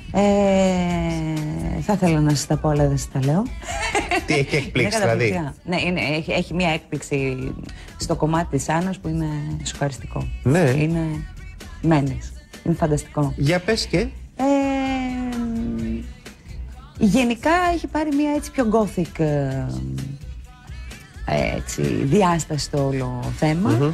Θα ήθελα να σας τα πω, αλλά δεν σας τα λέω. Τι έχει εκπλήξει δηλαδή? Ναι, έχει μια έκπληξη στο κομμάτι της Άννας που είναι σοκαριστικό. Ναι. Είναι μένες. Είναι φανταστικό. Για πες και. Γενικά έχει πάρει μια έτσι πιο gothic έτσι, διάσταση στο όλο θέμα.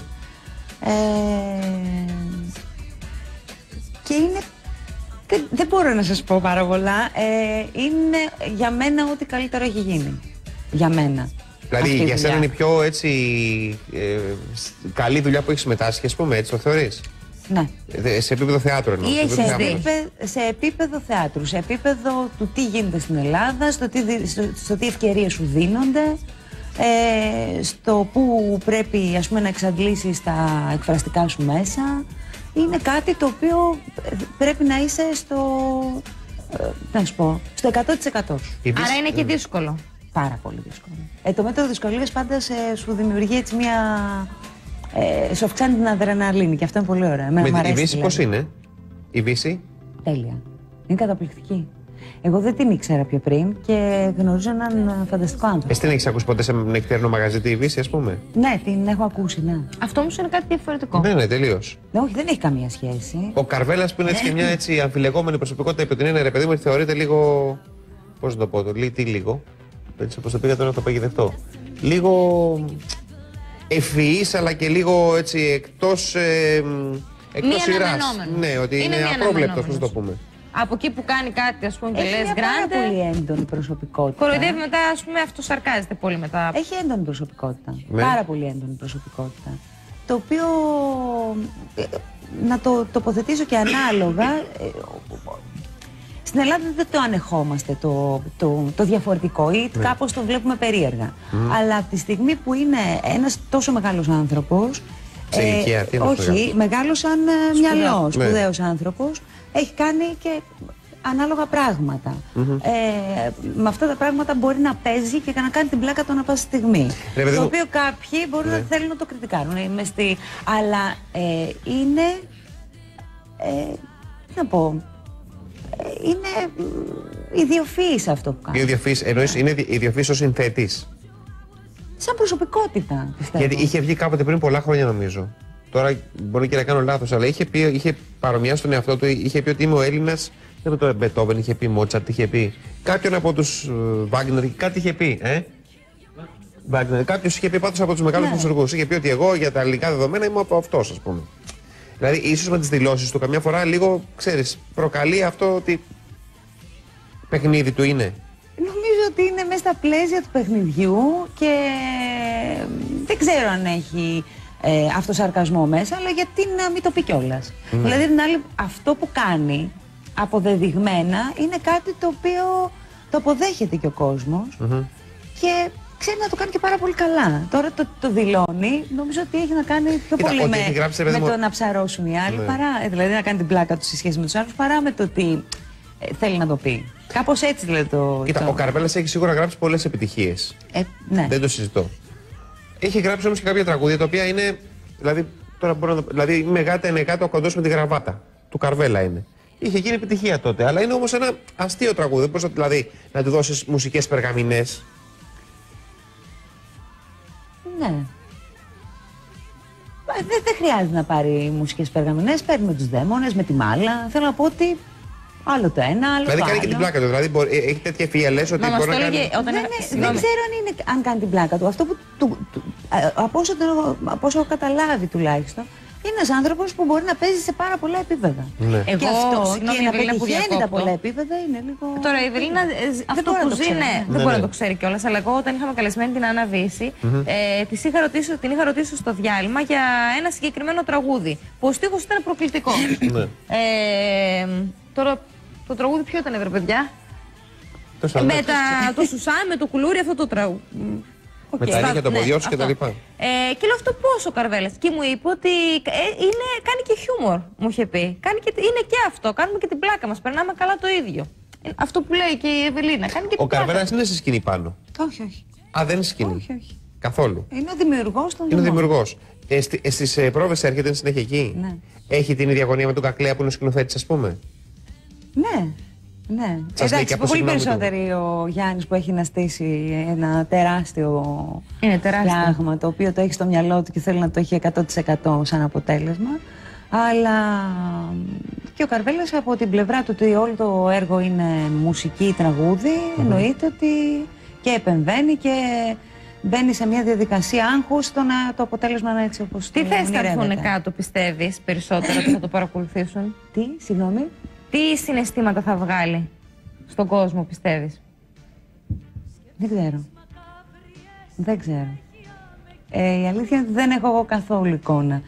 Και είναι... Δεν μπορώ να σας πω πάρα πολλά. Είναι για μένα ό,τι καλύτερο έχει γίνει. Για μένα. Δηλαδή για σένα είναι η πιο έτσι καλή δουλειά που έχεις συμμετάσχει, ας πούμε, έτσι το θεωρείς? Ναι. Σε επίπεδο θεάτρου εννοώ. Σε επίπεδο θεάτρου, σε επίπεδο του τι γίνεται στην Ελλάδα, στο τι ευκαιρίες σου δίνονται, στο που πρέπει, ας πούμε, να εξαντλήσεις τα εκφραστικά σου μέσα. Είναι κάτι το οποίο πρέπει να είσαι στο, να σου πω, στο 100% σου. Άρα είναι και δύσκολο. Πάρα πολύ δύσκολο. Το μέτρο δυσκολίας πάντα σου δημιουργεί έτσι μια... σου αυξάνει την αδρεναλίνη και αυτό είναι πολύ ωραίο. Η Βύση πώς είναι? Η Βύση? Τέλεια. Είναι καταπληκτική. Εγώ δεν την ήξερα πιο πριν και γνωρίζω έναν φανταστικό άνθρωπο. Εσύ την έχεις ακούσει ποτέ σε νεκτέρινο μαγαζί τη Βύση, ας πούμε? Ναι, την έχω ακούσει, ναι. Αυτό όμως είναι κάτι διαφορετικό. Ναι, τελείως. Ναι, όχι, δεν έχει καμία σχέση. Ο Καρβέλας που είναι έτσι και μια έτσι αμφιλεγόμενη προσωπικότητα, επί την είναι, ρε παιδί μου, θεωρείται λίγο. Πώς να το πω, τι λίγο. Έτσι όπως το πήγα τώρα, το παγιδευτώ. Λίγο ευφυής, αλλά και λίγο έτσι εκτός σειράς. Ναι, ότι είναι απρόβλεπτος, πώς το πούμε. Από εκεί που κάνει κάτι, ας πούμε, και λες γκράντε. Έχει πάρα πολύ έντονη προσωπικότητα. Κοροϊδεύει μετά, ας πούμε, αυτοσαρκάζεται πολύ μετά. Έχει έντονη προσωπικότητα. Ναι. Πάρα πολύ έντονη προσωπικότητα. Το οποίο, να το τοποθετήσω και ανάλογα, στην Ελλάδα δεν το ανεχόμαστε το διαφορετικό ή κάπως το βλέπουμε περίεργα. Αλλά από τη στιγμή που είναι ένας τόσο μεγάλος άνθρωπος, όχι, μεγάλος σαν μυαλό, σπουδαίος άνθρωπος, έχει κάνει και ανάλογα πράγματα. Με αυτά τα πράγματα μπορεί να παίζει και να κάνει την πλάκα του ανά πάσα στιγμή. Το οποίο κάποιοι μπορούν να θέλουν να το κριτικάρουν. Αλλά είναι, τι να πω, είναι ιδιοφυής αυτό που κάνει. Ιδιοφυής, εννοείς είναι ιδιοφυής ως συνθέτης? Σαν προσωπικότητα, πιστεύω. Γιατί είχε βγει κάποτε πριν πολλά χρόνια, νομίζω. Τώρα μπορεί και να κάνω λάθος, αλλά είχε παρομοιάσει τον εαυτό του, είχε πει ότι είμαι ο Έλληνας. Δεν με το Μπετόβεν, είχε πει Μότσαρτ, είχε πει κάποιον από τους Βάγκνερ, κάτι είχε πει. Κάποιος είχε πει πάντως από τους μεγάλους μουσουργούς. Είχε πει ότι εγώ για τα ελληνικά δεδομένα είμαι από αυτός, ας πούμε. Δηλαδή, ίσως με τις δηλώσεις του, καμιά φορά λίγο, ξέρεις, προκαλεί αυτό ότι παιχνίδι του είναι. Νομίζω ότι είναι μέσα στα πλαίσια του παιχνιδιού και δεν ξέρω αν έχει αυτοσαρκασμό μέσα, αλλά γιατί να μην το πει κιόλας. Δηλαδή, την άλλη, αυτό που κάνει αποδεδειγμένα είναι κάτι το οποίο το αποδέχεται και ο κόσμος και ξέρει να το κάνει και πάρα πολύ καλά. Τώρα το δηλώνει, νομίζω ότι έχει να κάνει πιο πολύ με το να ψαρώσουν οι άλλοι, παρά, δηλαδή να κάνει την πλάκα του σε σχέση με τους άλλους, παρά με το τι θέλει να το πει. Κάπως έτσι δηλαδή το... Κοίτα, ο Καρβέλας έχει σίγουρα γράψει πολλές επιτυχίες. Ναι. Δεν το συζητώ. Έχει γράψει όμως και κάποια τραγούδια τα οποία είναι. Δηλαδή, τώρα μπορώ να. Δηλαδή, είμαι γάτα, είναι κάτω, ο κοντός με τη γραβάτα. Του Καρβέλα είναι. Είχε γίνει επιτυχία τότε. Αλλά είναι όμως ένα αστείο τραγούδι. Δεν μπορείς δηλαδή να του δώσεις μουσικές περγαμηνές. Ναι. Δεν χρειάζεται να πάρει μουσικές περγαμηνές. Παίρνει με τους δαίμονες, με τη μάλα. Θέλω να πω ότι. Άλλο το ένα, άλλο δηλαδή το άλλο. κάνει και την πλάκα του. Δηλαδή έχει τέτοια ευφυΐα, λες ότι μπορεί να κάνει. Δεν ξέρω αν κάνει την πλάκα του. Αυτό που από όσο έχω καταλάβει τουλάχιστον, είναι ένας άνθρωπος που μπορεί να παίζει σε πάρα πολλά επίπεδα. Ναι. Και αυτό και να πετυχαίνει τα πολλά επίπεδα είναι λίγο. Τώρα η Ευελίνα αυτό που ζει, δεν μπορεί να το ξέρει κιόλας. Αλλά εγώ όταν είχαμε καλεσμένη την Άννα Βύση, την είχα ρωτήσει στο διάλειμμα για ένα συγκεκριμένο τραγούδι. Που ο στίχος ήταν προκλητικός. Τώρα το τραγούδι ποιο ήταν, βρε παιδιά? Με το Σουσάν, με το κουλούρι, αυτό το τραγούδι. Με τα νύχια, το ποδιό του κτλ. Και λέω αυτό πόσο Καρβέλας. Και μου είπε ότι κάνει και χιούμορ, μου είχε πει. Είναι και αυτό, κάνουμε και την πλάκα μας, περνάμε καλά το ίδιο. Αυτό που λέει και η Ευελίνα. Κάνει και ο Καρβέλας είναι σε σκηνή πάνω? Όχι, όχι. Α, δεν είναι σκηνή? Όχι. Καθόλου? Είναι ο δημιουργός των Είναι ο δημιουργός. Στις πρόβες έρχεται συνέχεια εκεί? Ναι. Έχει την ίδια γωνία με τον Κακλέα που είναι ο σκηνοθέτης, ας πούμε? Ναι. Ναι, εντάξει, πολύ περισσότεροι ο Γιάννης που έχει να στήσει ένα τεράστιο πράγμα, το οποίο το έχει στο μυαλό του και θέλει να το έχει 100% σαν αποτέλεσμα. Αλλά και ο Καρβέλας από την πλευρά του ότι όλο το έργο είναι μουσική, τραγούδι, εννοείται ότι και επεμβαίνει και μπαίνει σε μια διαδικασία άγχους στο να το αποτέλεσμα να έτσι όπως το ονειρεύεται. Τι θες να έρθουν κάτω, πιστεύεις, περισσότερο ότι θα το παρακολουθήσουν? Τι, συγγνώμη? Τι συναισθήματα θα βγάλει στον κόσμο, πιστεύεις? Δεν ξέρω. Δεν ξέρω. Η αλήθεια είναι ότι δεν έχω εγώ καθόλου εικόνα.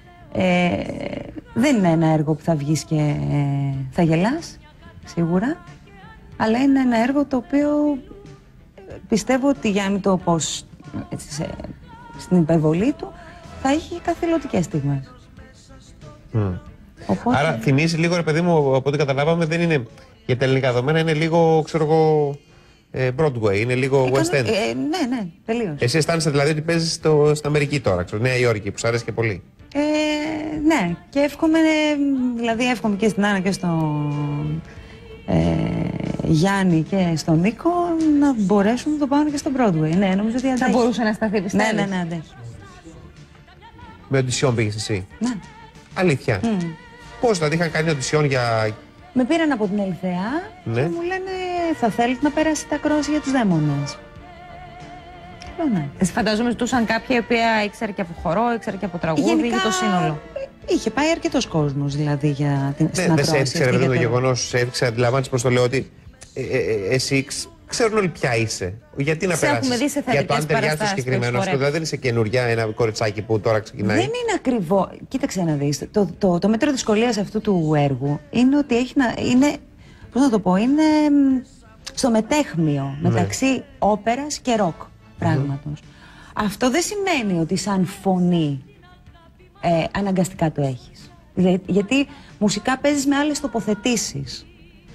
Δεν είναι ένα έργο που θα βγεις και θα γελάς, σίγουρα. Αλλά είναι ένα έργο το οποίο πιστεύω ότι, για να μην το πω στην υπερβολή του, θα έχει καθηλωτικές στιγμές. Οπότε... Άρα θυμίζει λίγο, ρε παιδί μου, από ό,τι καταλάβαμε, δεν είναι για τα ελληνικά δεδομένα, είναι λίγο, ξέρω εγώ, Broadway, είναι λίγο West End. Ναι, τελείως. Εσύ αισθάνεσαι δηλαδή ότι παίζεις στην Αμερική τώρα, ξέρω, Νέα Υόρκη, που σου αρέσει και πολύ. Ναι, και εύχομαι και στην Άννα και στον Γιάννη και στον Νίκο να μπορέσουν να το πάνε και στο Broadway. Ναι, νομίζω ότι αντέχει. Θα μπορούσε να σταθεί, πιστεύεις? Ναι, αντέχει. Με οντισιόν πήγες εσύ? Ναι. Αλήθεια? Πώς, δηλαδή είχαν κάνει οντισιόν για... Με πήραν από την Ελθεά και μου λένε θα θέλετε να περάσετε ακρόαση για τους δαίμονες. Ναι. Φαντάζομαι ζητούσαν κάποια η οποία ήξερε και από χορό, ήξερε και από τραγούδι, για το σύνολο. Είχε πάει αρκετός κόσμος δηλαδή για την ακρόαση. Δεν σε έδειξε το γεγονός, σε έδειξε, αντιλαμβάνεις πως το λέω, ότι εσύ ξέρουν όλοι ποια είσαι. Γιατί να περάσεις για το αν ταιριάζει το συγκεκριμένο σου? Δηλαδή δεν είσαι καινούρια, ένα κοριτσάκι που τώρα ξεκινάει. Δεν είναι ακριβώς. Κοίταξε να δεις. Το μέτρο δυσκολίας αυτού του έργου είναι ότι έχει να είναι. Πώς να το πω, είναι στο μετέχμιο μεταξύ όπερας και ροκ πράγματος. Αυτό δεν σημαίνει ότι σαν φωνή αναγκαστικά το έχεις. Γιατί μουσικά παίζεις με άλλες τοποθετήσεις.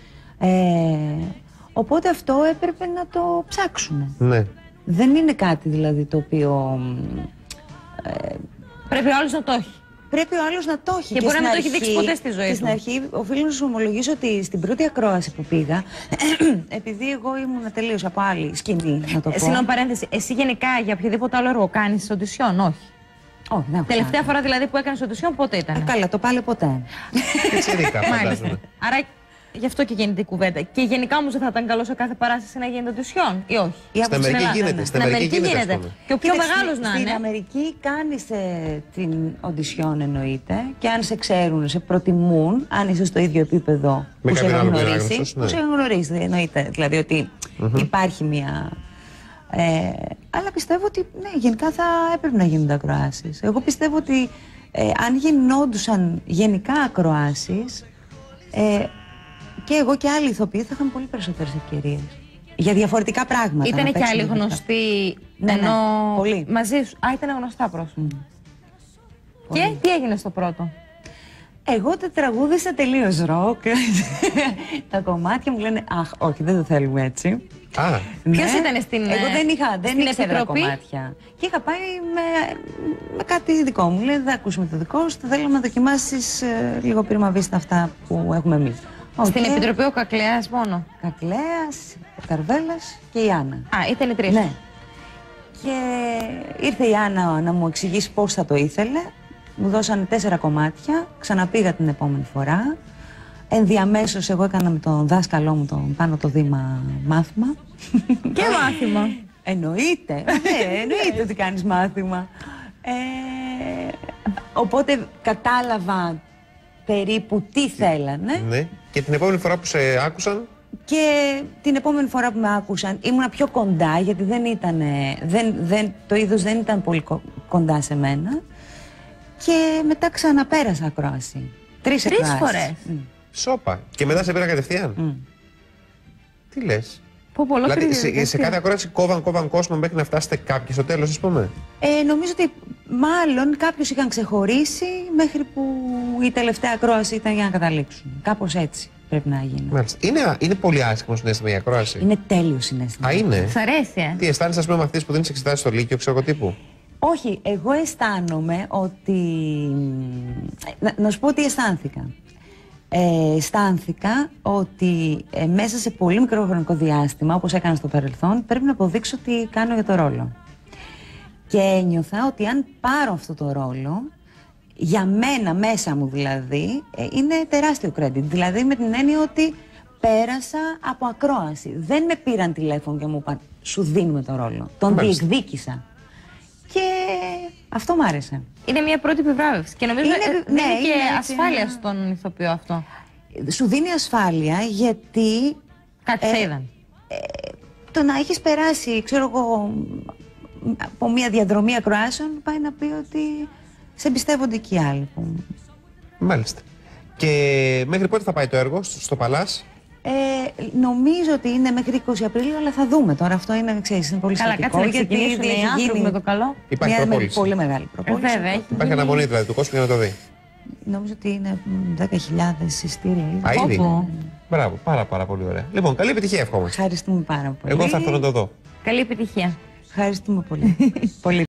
Οπότε αυτό έπρεπε να το ψάξουμε. Ναι. Δεν είναι κάτι δηλαδή το οποίο... πρέπει ο άλλος να το έχει. Πρέπει ο άλλος να το έχει. Και μπορεί να μην το έχει δείξει ποτέ στη ζωή του. Στην αρχή, οφείλω να σου ομολογήσω ότι στην πρώτη ακρόαση που πήγα, επειδή εγώ ήμουν τελείως από άλλη σκηνή, να το πω. Συγγνώμη, παρένθεση. Εσύ γενικά για οποιοδήποτε άλλο έργο κάνεις οντισιόν? Όχι. Όχι, δεν έχω. Τελευταία φορά δηλαδή που έκανες οντισιόν πότε ήταν? Καλά, το πάλι ποτέ. Πιτσιρίκα, φαντάζομαι. Άρα γι' αυτό και γίνεται η κουβέντα. Και γενικά όμως δεν θα ήταν καλό σε κάθε παράσταση να γίνεται οντισιόν, ή όχι? Στην Αμερική γίνεται. Στην Αμερική γίνεται. Και ο πιο μεγάλος να είναι. Στην Αμερική κάνεις την οντισιόν, εννοείται, και αν σε ξέρουν, σε προτιμούν, αν είσαι στο ίδιο επίπεδο που σε έχουν γνωρίσει. Που σε έχουν γνωρίσει, εννοείται. Δηλαδή ότι υπάρχει μια. Αλλά πιστεύω ότι ναι, γενικά θα έπρεπε να γίνονται ακροάσεις. Εγώ πιστεύω ότι αν γινόντουσαν γενικά ακροάσεις, και εγώ και άλλοι ηθοποιοί θα είχαν πολύ περισσότερες ευκαιρίες για διαφορετικά πράγματα. Ήτανε και άλλοι γνωστοί? Ναι, ενώ πολύ. Μαζί σου? Ήταν γνωστά πρόσωπα. Και τι έγινε στο πρώτο? Εγώ τα τραγούδισα τελείως ροκ. Τα κομμάτια μου λένε αχ, όχι, δεν το θέλουμε έτσι. Ποιος ήταν στην Εγώ δεν ήξερα κομμάτια. Και είχα πάει με κάτι δικό μου. Λέει, δεν ακούσουμε το δικό σου, θα θέλαμε να δοκιμάσεις λίγο πείραμα βίστα αυτά που έχουμε εμείς. Στην Επιτροπή ο Κακλέας μόνο? Κακλέας, ο Καρβέλας και η Άννα. Ήταν οι τρεις. Ναι. Και ήρθε η Άννα να μου εξηγήσει πώς θα το ήθελε. Μου δώσανε 4 κομμάτια, ξαναπήγα την επόμενη φορά. Ενδιαμέσως εγώ έκανα με τον δάσκαλό μου τον Πάνο το Δήμα μάθημα. Και μάθημα. Εννοείται, εννοείται ότι κάνεις μάθημα. Οπότε κατάλαβα περίπου τι θέλανε. Ναι. Και την επόμενη φορά που σε άκουσαν? Και την επόμενη φορά που με άκουσαν ήμουνα πιο κοντά, γιατί το είδος δεν ήταν πολύ κοντά σε μένα. Και μετά ξαναπέρασα ακρόαση. 3 φορές. Σόπα. Και μετά σε πήρα κατευθείαν. Τι λες? Δηλαδή σε κάθε ακρόαση κόβαν κόσμο μέχρι να φτάσετε κάποιοι στο τέλος, ας πούμε? Νομίζω ότι μάλλον κάποιους είχαν ξεχωρίσει μέχρι που η τελευταία ακρόαση ήταν για να καταλήξουν. Κάπως έτσι πρέπει να γίνει. Μάλιστα. Είναι πολύ άσχημο συναίσθημα η ακρόαση? Είναι τέλειο συναίσθημα. Είναι? Σ' αρέσει, Τι αισθάνεσαι, ας πούμε, με αυτές που δίνεις εξετάσεις στο Λύκειο, ξέρω τύπου? Όχι, εγώ αισθάνομαι ότι... Να σου πω τι αισθάνθηκα. αισθάνθηκα ότι μέσα σε πολύ μικρό χρονικό διάστημα, όπως έκανα στο παρελθόν, πρέπει να αποδείξω τι κάνω για το ρόλο. Και ένιωθα ότι αν πάρω αυτό το ρόλο, για μένα, μέσα μου δηλαδή, είναι τεράστιο credit. Δηλαδή με την έννοια ότι πέρασα από ακρόαση. Δεν με πήραν τηλέφωνο και μου είπαν σου δίνουμε το ρόλο. Τον διεκδίκησα. Και αυτό μ' άρεσε. Είναι μια πρώτη επιβράβευση. Και νομίζω δίνει και ασφάλεια στον ηθοποιό αυτό. Σου δίνει ασφάλεια γιατί... Κάτι σε είδαν. Το να έχεις περάσει, ξέρω εγώ, από μια διαδρομή ακροάσεων, πάει να πει ότι σε εμπιστεύονται και οι άλλοι. Μάλιστα. Και μέχρι πότε θα πάει το έργο, στο Παλάς? Νομίζω ότι είναι μέχρι 20 Απριλίου, αλλά θα δούμε τώρα. Αυτό είναι, ξέρεις, είναι πολύ σημαντικό. Καλά, κάτσε να ξεκινήσουν οι άνθρωποι με το καλό. Υπάρχει προπόληση. Πολύ μεγάλη προπόληση. Βέβαια, υπάρχει αναμονή δηλαδή του κόσμου για να το δει. Νομίζω ότι είναι 10.000 εισιτήρια. Α, ήδη. Μπράβο, πάρα πολύ ωραία. Λοιπόν, καλή επιτυχία ευχόμαστε. Ευχαριστούμε πάρα πολύ. Εγώ θα έρθω να το δω. Καλή επιτυχία. Ευχαριστούμε πολύ. Πολύ.